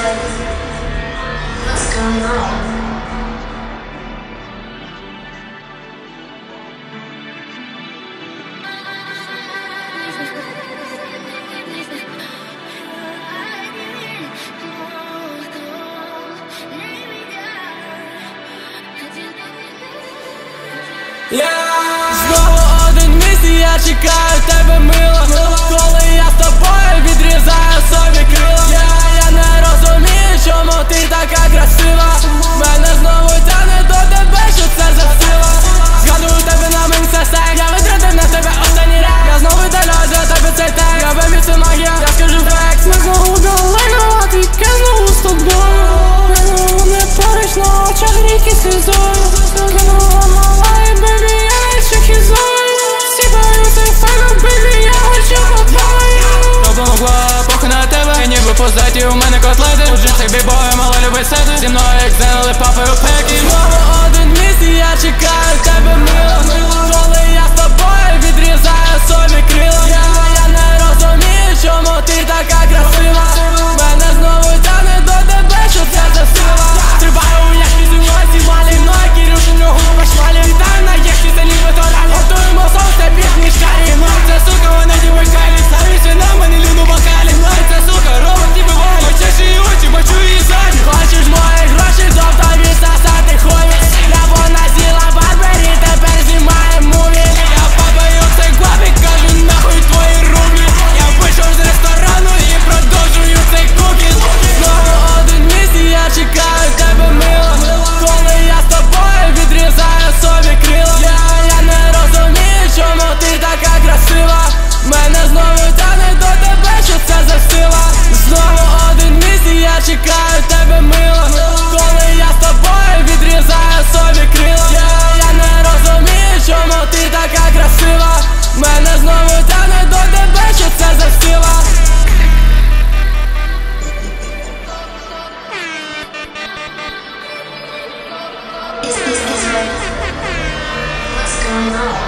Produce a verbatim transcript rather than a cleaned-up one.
What's going on? Yeah. Знову один місяць, я чекаю тебе, мила, коли я з тобою відрізаю собі крила. yeah. Я не розумію, чому ти така красива. Мене знову тягне до тебе, що це за сила. Згадую тебе на мені це сек. Я витратив на тебе останній рік. Я знову видаляю для тебе цей тек. Я вимісив магія, я скажу флекс. Ми знову далеко, а ти кинув з тобою. Кинув не поруч на очах ріки слізою. Кинула мала і бебі, я ще хізою. Сіпаю цей файно, бебі, я хочу попаю. Допомогла, похуй на тебе. І ніби по зеті у мене котлети. У джинсах бібоя, мала любить сети. Зі мною як зенили папою пеки. Знову один місяць, я чекаю тебе, мила, коли я з тобою відрізаю собі крила. yeah. Я не розумію, чому ти така красива. Мене знову тягне до тебе, що це за сила. Стрибаю у яхті зі мною, сівалі мною, Кирюшу ногу пошмалі. Вітаю на яхті, це ніби то ралі. Готуємо соус, це пісні шкалі. Мною це сука, вона ніби кайлі. Ставіться на мене ліну бокалі. Мною це сука, робот ніби валі. Мочеш її очі, мочу її ззаді. Хочеш мої гроші, тобто відсосати хуї. Я вона з'їла барбері, тепер знімає муві. Я папаю цей клапік, кажу нахуй твої рублі. Я вийшов з ресторану і продовжую цей кукіс. Знову один місяць, я чекаю тебе, мила, коли я з тобою відрізаю собі крила. yeah. Я не розумію, чому ти така красива. Мене знову тягне до тебе, що це за сила. Знову один місяць, я чекаю тебе, мила, коли я з тобою відрізаю собі крила. yeah. Я не розумію, чому ти така красива. Мене знову тягне до тебе, що це за сила. What's going on?